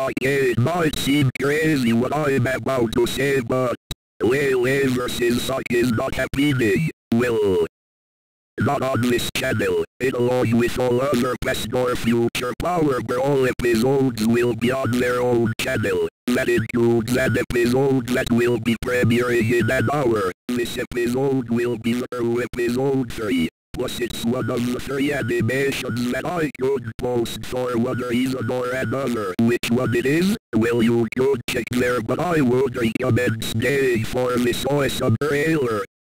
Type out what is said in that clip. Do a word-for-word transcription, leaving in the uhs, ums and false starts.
It might seem crazy what I'm about to say, but Lele versus Sock is not happening. Well, not on this channel. It along with all other past or future Power Brawl episodes will be on their own channel. That includes an episode that will be premiering in an hour. This episode will be through episode three. Plus it's one of the three animations that I could post for one reason or another. Which one it is? Well, you could check there, but I would recommend staying for this awesome trailer.